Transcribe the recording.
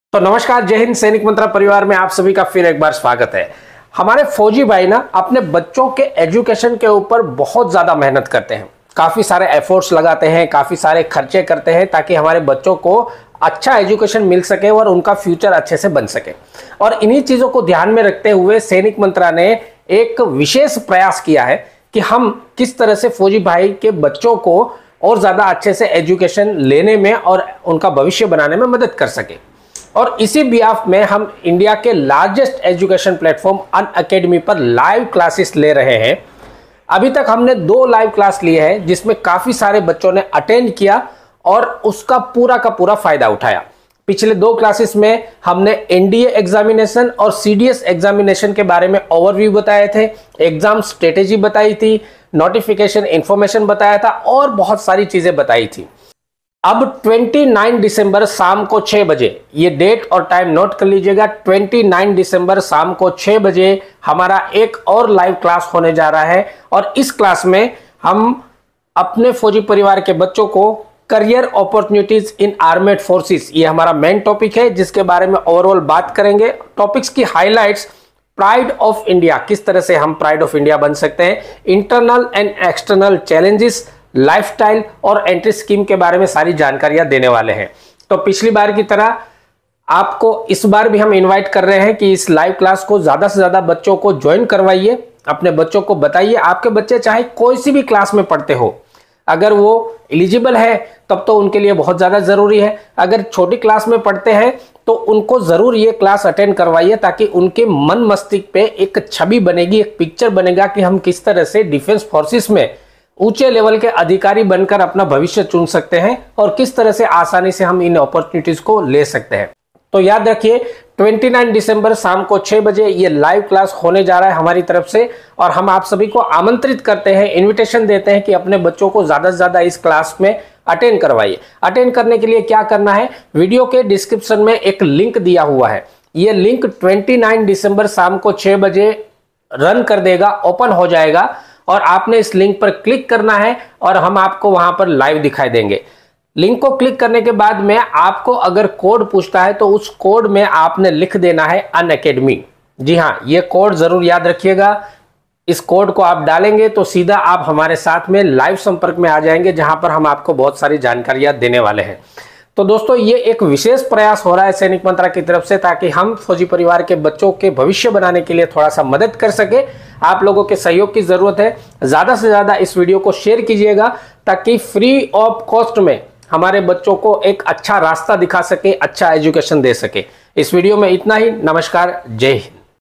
तो नमस्कार, जय हिंद। सैनिक मंत्रा परिवार में आप सभी का फिर एक बार स्वागत है। हमारे फौजी भाई ना अपने बच्चों के एजुकेशन के ऊपर बहुत ज्यादा मेहनत करते हैं, काफी सारे एफर्ट्स लगाते हैं, काफी सारे खर्चे करते हैं ताकि हमारे बच्चों को अच्छा एजुकेशन मिल सके और उनका फ्यूचर अच्छे से बन सके। और इन्हीं चीजों को ध्यान में रखते हुए सैनिक मंत्रा ने एक विशेष प्रयास किया है कि हम किस तरह से फौजी भाई के बच्चों को और ज्यादा अच्छे से एजुकेशन लेने में और उनका भविष्य बनाने में मदद कर सके। और इसी बिहाफ में हम इंडिया के लार्जेस्ट एजुकेशन प्लेटफॉर्म अनअकैडमी पर लाइव क्लासेस ले रहे हैं। अभी तक हमने 2 लाइव क्लास लिए हैं जिसमें काफी सारे बच्चों ने अटेंड किया और उसका पूरा का पूरा फायदा उठाया। पिछले 2 क्लासेस में हमने एनडीए एग्जामिनेशन और सीडीएस एग्जामिनेशन के बारे में ओवरव्यू बताए थे, एग्जाम स्ट्रेटेजी बताई थी, नोटिफिकेशन इंफॉर्मेशन बताया था और बहुत सारी चीजें बताई थी। अब 29 दिसंबर शाम को 6 बजे, ये डेट और टाइम नोट कर लीजिएगा, 29 दिसंबर शाम को 6 बजे हमारा एक और लाइव क्लास होने जा रहा है। और इस क्लास में हम अपने फौजी परिवार के बच्चों को career opportunities in armed forces, ये हमारा मेन टॉपिक है जिसके बारे में ओवरऑल बात करेंगे। टॉपिक्स की हाइलाइट्स, प्राइड ऑफ इंडिया, किस तरह से हम प्राइड ऑफ इंडिया बन सकते हैं, internal and external challenges, lifestyle और एंट्री स्कीम के बारे में सारी जानकारियां देने वाले हैं। तो पिछली बार की तरह आपको इस बार भी हम इनवाइट कर रहे हैं कि इस लाइव क्लास को ज्यादा से ज्यादा बच्चों को ज्वाइन करवाइए, अपने बच्चों को बताइए। आपके बच्चे चाहे कोई सी भी क्लास में पढ़ते हो, अगर वो एलिजिबल है तब तो उनके लिए बहुत ज्यादा जरूरी है। अगर छोटी क्लास में पढ़ते हैं तो उनको जरूर ये क्लास अटेंड करवाइए ताकि उनके मन मस्तिष्क पे एक छवि बनेगी, एक पिक्चर बनेगा कि हम किस तरह से डिफेंस फोर्सेस में ऊंचे लेवल के अधिकारी बनकर अपना भविष्य चुन सकते हैं और किस तरह से आसानी से हम इन अपॉर्चुनिटीज को ले सकते हैं। तो याद रखिए 29 दिसंबर शाम को 6 बजे ये लाइव क्लास होने जा रहा है हमारी तरफ से। और हम आप सभी को आमंत्रित करते हैं, इनविटेशन देते हैं कि अपने बच्चों को ज्यादा से ज्यादा इस क्लास में अटेंड करवाइए। अटेंड करने के लिए क्या करना है, वीडियो के डिस्क्रिप्शन में एक लिंक दिया हुआ है। ये लिंक 29 दिसंबर शाम को 6 बजे रन कर देगा, ओपन हो जाएगा और आपने इस लिंक पर क्लिक करना है और हम आपको वहां पर लाइव दिखाई देंगे। लिंक को क्लिक करने के बाद में आपको अगर कोड पूछता है तो उस कोड में आपने लिख देना है अनअकैडमी। जी हाँ, ये कोड जरूर याद रखिएगा। इस कोड को आप डालेंगे तो सीधा आप हमारे साथ में लाइव संपर्क में आ जाएंगे जहां पर हम आपको बहुत सारी जानकारियां देने वाले हैं। तो दोस्तों, ये एक विशेष प्रयास हो रहा है सैनिक मंत्रा की तरफ से ताकि हम फौजी परिवार के बच्चों के भविष्य बनाने के लिए थोड़ा सा मदद कर सके। आप लोगों के सहयोग की जरूरत है। ज्यादा से ज्यादा इस वीडियो को शेयर कीजिएगा ताकि फ्री ऑफ कॉस्ट में हमारे बच्चों को एक अच्छा रास्ता दिखा सके, अच्छा एजुकेशन दे सके। इस वीडियो में इतना ही। नमस्कार, जय हिंद।